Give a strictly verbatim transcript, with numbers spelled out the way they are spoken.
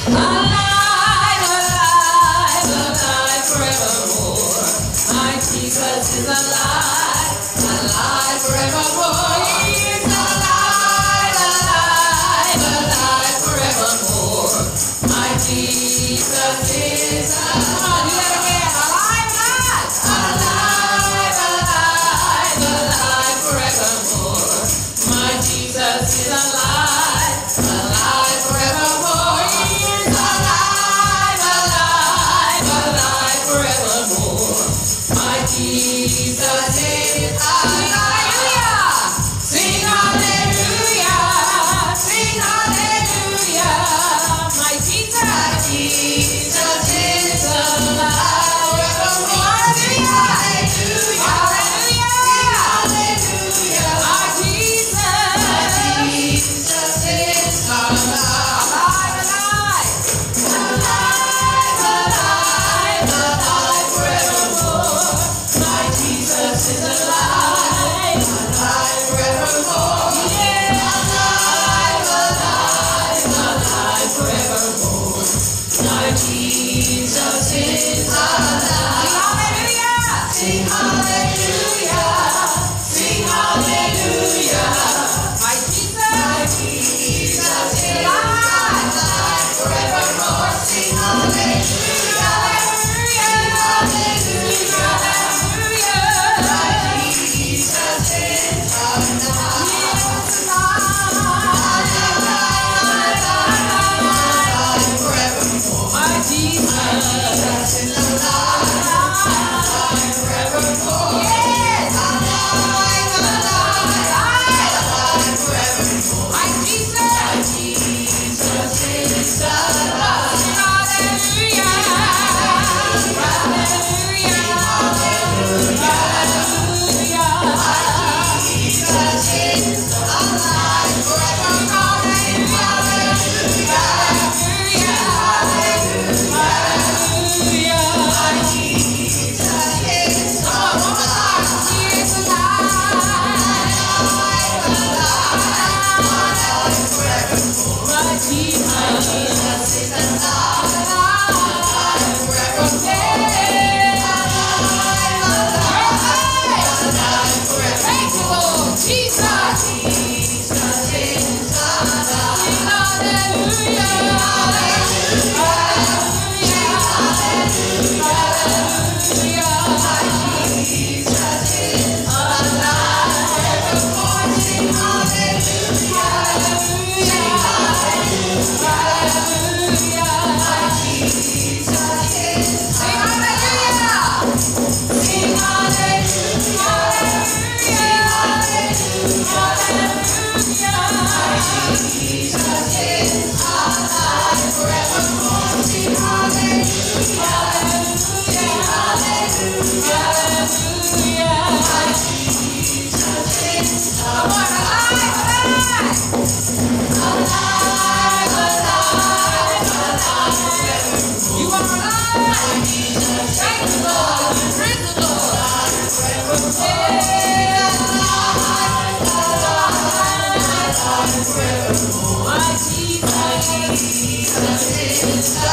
alive, alive, alive forevermore. My Jesus is alive, alive forevermore. He is alive, alive, alive forevermore. My Jesus is alive. Do that again. Alive, alive, alive, alive forevermore. My Jesus is alive, alive forevermore. He is alive, alive, alive forevermore. My Jesus is alive. Sing hallelujah, sing hallelujah. My Jesus, Jesus is alive forevermore. Hallelujah, hallelujah, hallelujah. My Jesus, Jesus is alive, alive, alive, alive, alive forevermore. My Jesus is alive, alive forevermore. Yeah, alive, alive, alive forevermore. My Jesus is alive. Sing hallelujah, sing hallelujah. My Jesus, Jesus is alive, alive forevermore. Sing hallelujah, hallelujah, hallelujah. My Jesus is alive. Yes, alive, alive forevermore. My Jesus is alive, alive forevermore. Yes, alive, alive, alive forevermore. My Jesus, Jesus is alive. Hallelujah, hallelujah, hallelujah. My Jesus is alive forevermore. Hallelujah, hallelujah, hallelujah. My Jesus is alive. He is alive, alive, alive forevermore. My Jesus is alive, alive forevermore. Alive, alive forevermore. Thank you, Lord Jesus. Jesus is alive. Hallelujah, hallelujah, hallelujah, hallelujah. My Jesus is alive forevermore. Sing hallelujah, hallelujah, hallelujah. My Jesus is sing hallelujah, sing hallelujah, hallelujah, hallelujah. My Jesus is alive forevermore. Sing hallelujah, hallelujah, hallelujah, hallelujah. My Jesus is alive, alive, alive, alive, alive forevermore. You are alive, my Jesus. Thank you, Lord. Praise the Lord. Yeah, alive, alive, alive forevermore. My Jesus, Jesus is alive.